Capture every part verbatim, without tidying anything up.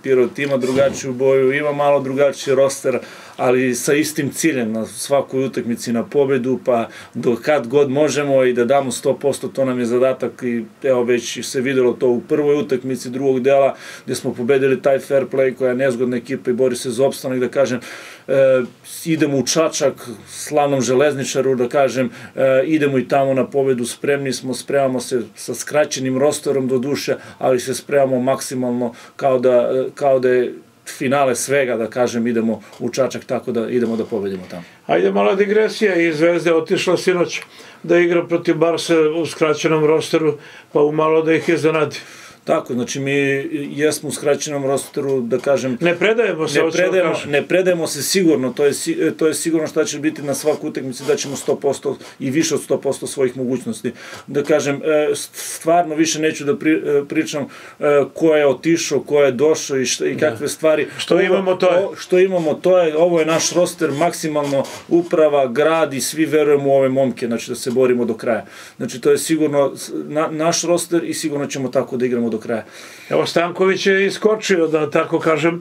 Pirot ima drugačiju boju, ima malo drugačiji roster, ali sa istim ciljem na svakoj utakmici na pobedu, pa do kad god možemo i da damo sto posto, to nam je zadatak i evo već se videlo to u prvoj utakmici drugog dela gde smo pobedili taj fair play koja je nezgodna ekipa i bori se za opstanak, da kažem, e, idemo u Čačak, slavnom železničaru, da kažem, e, idemo i tamo na pobedu, spremni smo, spremamo se sa skraćenim rosterom do duše, ali se spremamo maksimalno kao da, kao da je finale svega, da kažem, idemo u Čačak, tako da idemo da pobedimo tamo. Ajde, mala digresija, i Zvezda je otišla sinoć da igra protiv Barse u skraćenom rosteru, pa umalo da ih iznenadi. Tako, znači mi jesmo u skraćenom rosteru, da kažem... Ne predajemo se, ne predajemo, ne predajemo se sigurno, to je, to je sigurno šta će biti na svaku utakmici, da ćemo sto posto i više od sto posto svojih mogućnosti. Da kažem, stvarno više neću da pri, pričam ko je otišao, ko je došao i, šta, i kakve stvari. Što imamo, to je. Što imamo, to je, ovo je naš roster, maksimalno uprava, grad i svi verujemo u ove momke, znači da se borimo do kraja. Znači to je sigurno na, naš roster i sigurno ćemo tako da igramo do kraja. Evo, Stanković je iskočio, da tako kažem,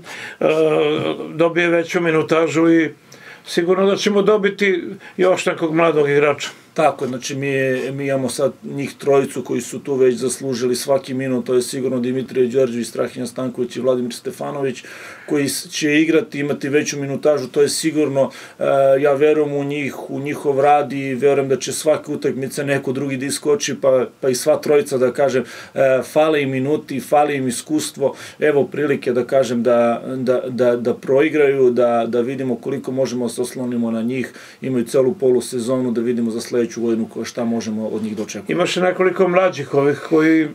dobije veću minutažu i sigurno da ćemo dobiti još nekog mladog igrača. Tako, znači mi, mi imamo sad njih trojicu koji su tu već zaslužili svaki minut, to je sigurno Dimitrije Đorđević, Strahinja Stanković i Vladimir Stefanović, koji će igrati, imati veću minutažu, to je sigurno, ja verujem u njih, u njihov rad i verujem da će svake utakmice neko drugi da iskoči, pa, pa i sva trojica, da kažem, fale im minuti, fale im iskustvo, evo prilike da kažem da, da, da, da proigraju, da, da vidimo koliko možemo da se oslonimo na njih, imaju celu polusezonu, da vidimo za sledeću godinu šta možemo od njih dočekati. Imaš nekoliko mlađih ovih koji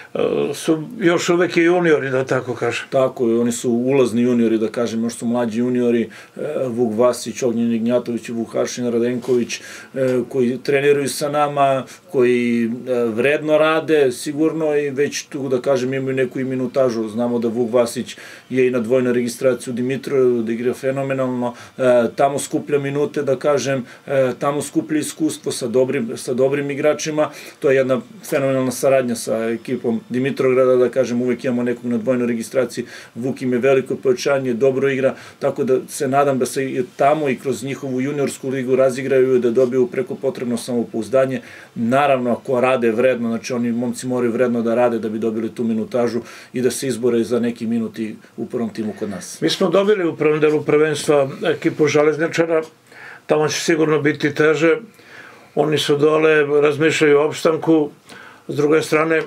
su još uvek i juniori, da tako kažem. Tako je, oni su ulazni juniori, da kažem, još su mlađi juniori, Vuk Vasić, Ognjen Ignjatović i Vukašin Radenković, koji treniraju sa nama, koji vredno rade, sigurno, i već tu, da kažem, imaju neku i minutažu. Znamo da Vuk Vasić je i na dvojnoj registraciji u Dimitrovu, da igra fenomenalno, tamo skuplja minute, da kažem, tamo skuplja iskustvo sa dobrim, sa dobrim igračima, to je jedna fenomenalna saradnja sa ekipom Dimitrovgrada, da kažem, uvek imamo nekog na dvojnoj registraciji, Vuk im je veliko pojačanje, dobro igra, tako da se nadam da se tamo i kroz njihovu juniorsku ligu razigraju, da dobiju preko potrebno samopouzdanje. Naravno, ako rade vredno, znači oni momci moraju vredno da rade da bi dobili tu minutažu i da se izbore za neki minuti u prvom timu kod nas. Mi smo dobili u prvom delu prvenstva ekipu Železničara, tamo će sigurno biti teže, oni su dole, razmišljaju o opstanku, s druge strane,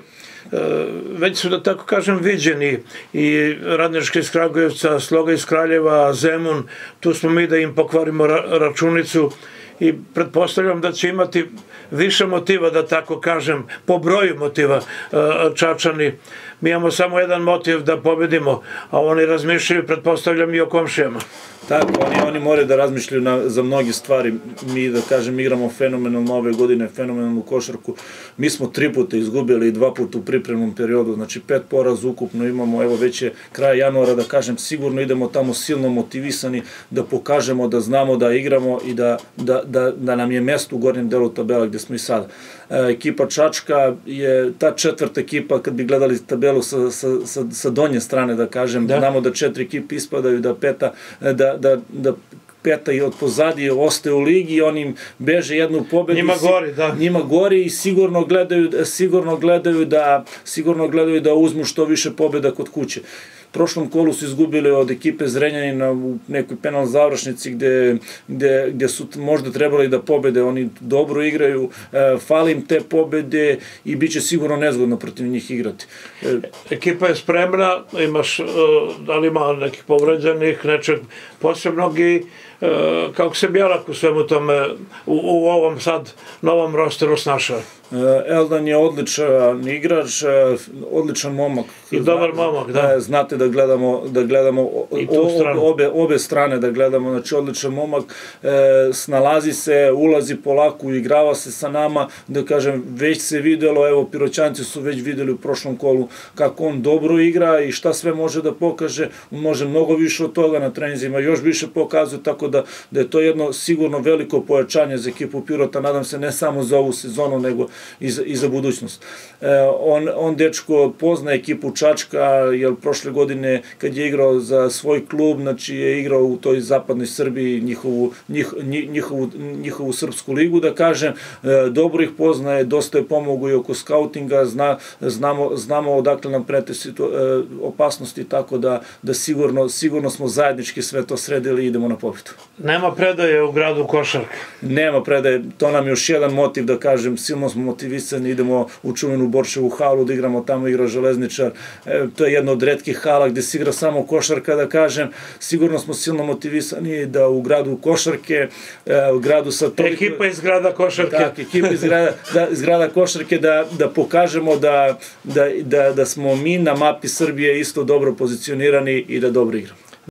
već su, da tako kažem, viđeni i Radnički iz Kragujevca, Sloga iz Kraljeva, Zemun, tu smo mi da im pokvarimo računicu i pretpostavljam da će imati više motiva, da tako kažem, po broju motiva Čačani. Mi imamo samo jedan motiv da pobedimo, a oni razmišljaju, pretpostavljam, i o komšijama. Tako, oni, oni moraju da razmišljaju na, za mnogi stvari. Mi, da kažem, igramo fenomenalno ove godine, fenomenalnu košarku. Mi smo tri puta izgubili i dva puta u pripremnom periodu, znači pet poraza ukupno imamo, evo već je kraj januara, da kažem, sigurno idemo tamo silno motivisani, da pokažemo da znamo da igramo i da, da, da, da nam je mesto u gornjem delu tabela gde smo i sada. E, ekipa Čačka je ta četvrta ekipa, kad bi gledali tabelu sa, sa, sa, sa donje strane, da kažem, da. Znamo da četiri ekipe ispadaju, da peta, da, da, da peta i od pozadije ostaje u ligi i oni im beže jednu pobedu. Njima gori, da. Njima gori i sigurno gledaju, sigurno gledaju da, sigurno gledaju da uzmu što više pobeda kod kuće. U prošlom kolu su izgubili od ekipe Zrenjanina u nekoj penal završnici gde, gde, gde su možda trebali da pobede, oni dobro igraju, e, fali im te pobede i bit će sigurno nezgodno protiv njih igrati. E, Ekipa je spremna, imaš, da li ima nekih povređenih, nečeg posebnog i kako se Bjelak u svemu tome, u, u ovom sad novom rosteru snašao? Eldan je odličan igrač, odličan momak. I dobar momak, da. Znate da gledamo, da gledamo obe, obe strane, da gledamo, znači odličan momak, snalazi se, ulazi polako, igrava se sa nama, da kažem, već se videlo, evo, Piroćanci su već videli u prošlom kolu kako on dobro igra i šta sve može da pokaže, on može mnogo više od toga na treninzima, još više pokazuje, tako da, da je to jedno sigurno veliko pojačanje za ekipu Pirota, nadam se ne samo za ovu sezonu, nego i za, i za budućnost. On, on dečko pozna ekipu Čačka, jer prošle godine kad je igrao za svoj klub, znači je igrao u toj zapadnoj Srbiji njihovu, njih, njihovu, njihovu srpsku ligu, da kažem, dobro ih poznaje, dosta je pomogao i oko skautinga, zna, znamo, znamo odakle nam prete opasnosti, tako da, da sigurno, sigurno smo zajednički sve to sredili i idemo na pobedu. Nema predaje u gradu košarke? Nema predaje, to nam je još jedan motiv, da kažem, silno smo motivisani, idemo u čuvenu Borčevu halu, da igramo tamo, igra Železničar, e, to je jedna od retkih hala gde se igra samo košarka, da kažem, sigurno smo silno motivisani da u gradu košarke, e, u gradu sa toliko... Ekipa iz grada košarke. Tak, ekipa iz grada, da, iz grada košarke, da, da pokažemo da, da, da, da smo mi na mapi Srbije isto dobro pozicionirani i da dobro igramo.